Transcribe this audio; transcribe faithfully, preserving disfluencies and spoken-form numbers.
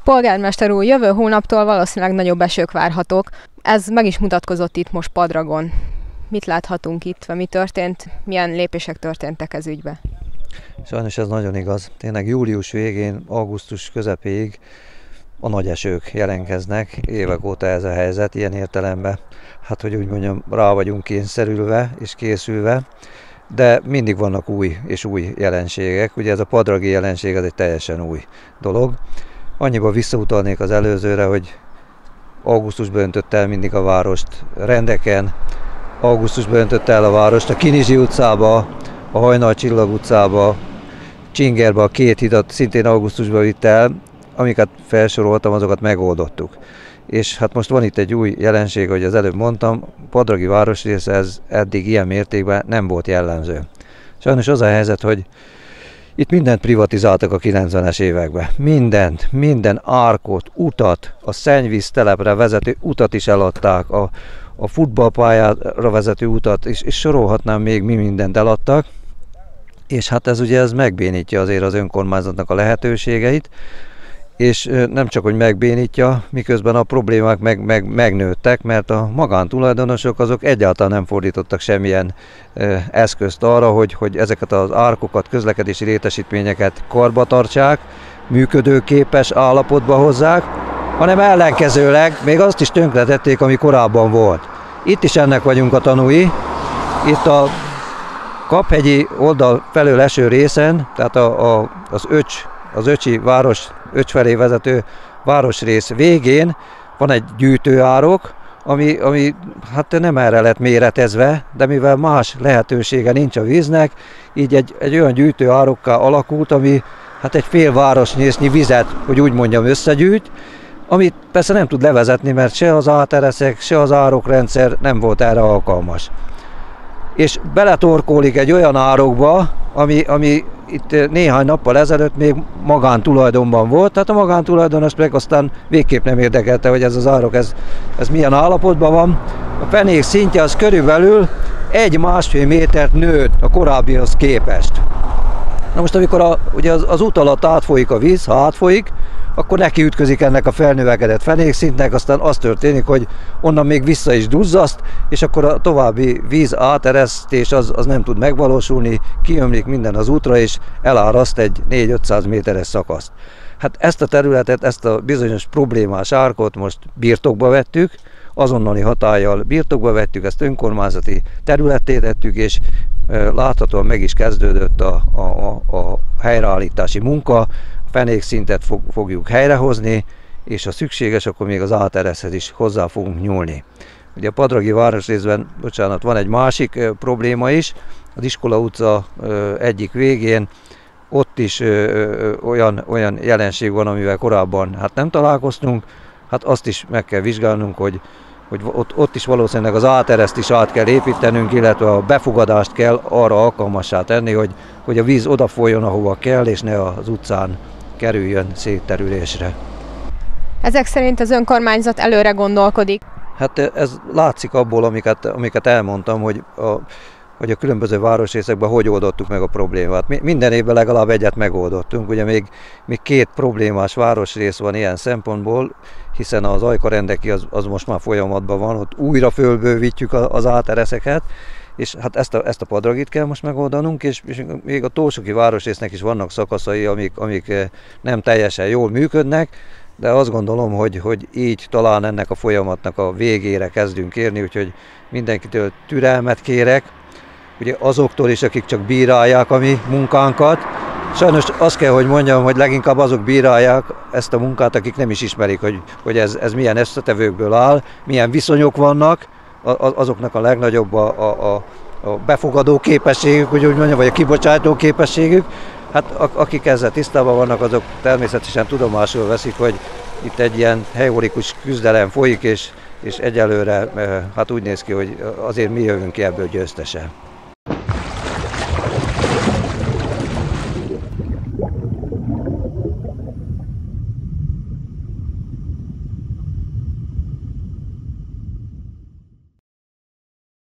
Polgármester úr, jövő hónaptól valószínűleg nagyobb esők várhatók. Ez meg is mutatkozott itt most Padragon. Mit láthatunk itt, vagy mi történt, milyen lépések történtek ez ügybe? Sajnos ez nagyon igaz. Tényleg július végén, augusztus közepéig a nagy esők jelentkeznek. Évek óta ez a helyzet, ilyen értelemben. Hát, hogy úgy mondjam, rá vagyunk kényszerülve és készülve, de mindig vannak új és új jelenségek. Ugye ez a padragi jelenség, ez egy teljesen új dolog. Annyiba visszautalnék az előzőre, hogy augusztusban öntött el mindig a várost rendeken, augusztusban öntött el a várost a Kinizsi utcába, a Hajnal Csillag utcába, Csingerbe a két hidat szintén augusztusban vitt el, amiket felsoroltam, azokat megoldottuk. És hát most van itt egy új jelenség, hogy az előbb mondtam, Padragi városrész ez eddig ilyen mértékben nem volt jellemző. Sajnos az a helyzet, hogy itt mindent privatizáltak a kilencvenes években. Mindent, minden árkot, utat, a szennyvíz telepre vezető utat is eladták, a, a futballpályára vezető utat, és, és sorolhatnám még, mi mindent eladtak. És hát ez ugye ez megbénítja azért az önkormányzatnak a lehetőségeit, és nem csak, hogy megbénítja, miközben a problémák meg, meg, megnőttek, mert a magántulajdonosok azok egyáltalán nem fordítottak semmilyen e, eszközt arra, hogy, hogy ezeket az árkokat, közlekedési létesítményeket karba tartsák, működőképes állapotba hozzák, hanem ellenkezőleg még azt is tönkretették, ami korábban volt. Itt is ennek vagyunk a tanúi. Itt a Kaphegyi oldal felől eső részen, tehát a, a, az Öcs, az Öcsi város, Öcs felé vezető városrész végén van egy gyűjtőárok, ami, ami hát nem erre lett méretezve, de mivel más lehetősége nincs a víznek, így egy, egy olyan gyűjtőárokká alakult, ami hát egy fél városnésznyi vizet, hogy úgy mondjam, összegyűjt, amit persze nem tud levezetni, mert se az átereszek, se az árokrendszer nem volt erre alkalmas. És beletorkólik egy olyan árokba, ami, ami itt néhány nappal ezelőtt még magántulajdonban volt, tehát a magántulajdonos meg aztán végképp nem érdekelte, hogy ez az árok, ez, ez milyen állapotban van. A fenék szintje az körülbelül egy-másfél métert nőtt a korábbihoz képest. Na most, amikor a, ugye az, az út alatt átfolyik a víz, ha átfolyik, akkor neki ütközik ennek a felnövekedett fenékszintnek, aztán az történik, hogy onnan még vissza is duzzaszt, és akkor a további víz áteresztés az, az nem tud megvalósulni, kiömlik minden az útra, és eláraszt egy négy-ötszáz méteres szakaszt. Hát ezt a területet, ezt a bizonyos problémás árkot most birtokba vettük, azonnali hatállyal birtokba vettük, ezt önkormányzati területté tettük, és láthatóan meg is kezdődött a, a, a, a helyreállítási munka, fenékszintet fog, fogjuk helyrehozni, és ha szükséges, akkor még az átereszhez is hozzá fogunk nyúlni. Ugye a Padragi városrészben, bocsánat, van egy másik ö, probléma is, az Iskola utca ö, egyik végén, ott is ö, ö, olyan, olyan jelenség van, amivel korábban hát nem találkoztunk, hát azt is meg kell vizsgálnunk, hogy, hogy ott, ott is valószínűleg az átereszt is át kell építenünk, illetve a befogadást kell arra alkalmassá tenni, hogy, hogy a víz odafolyjon, ahova kell, és ne az utcán kerüljön szétterülésre. Ezek szerint az önkormányzat előre gondolkodik? Hát ez látszik abból, amiket, amiket elmondtam, hogy a, hogy a különböző városrészekben hogy oldottuk meg a problémát. Mi, minden évben legalább egyet megoldottunk, ugye még, még két problémás városrész van ilyen szempontból, hiszen az Ajka-Rendeki az, az most már folyamatban van, ott újra fölbővítjük az átereszeket, és hát ezt a, ezt a Padragit kell most megoldanunk, és, és még a Tósoki városrésznek is vannak szakaszai, amik, amik nem teljesen jól működnek, de azt gondolom, hogy, hogy így talán ennek a folyamatnak a végére kezdünk érni, úgyhogy mindenkitől türelmet kérek, ugye azoktól is, akik csak bírálják a mi munkánkat. Sajnos azt kell, hogy mondjam, hogy leginkább azok bírálják ezt a munkát, akik nem is ismerik, hogy, hogy ez, ez milyen összetevőkből áll, milyen viszonyok vannak, azoknak a legnagyobb a, a, a befogadó képességük, úgy mondjam, vagy a kibocsátó képességük. Hát akik ezzel tisztában vannak, azok természetesen tudomásul veszik, hogy itt egy ilyen heroikus küzdelem folyik, és, és egyelőre hát úgy néz ki, hogy azért mi jövünk ki ebből győztesen.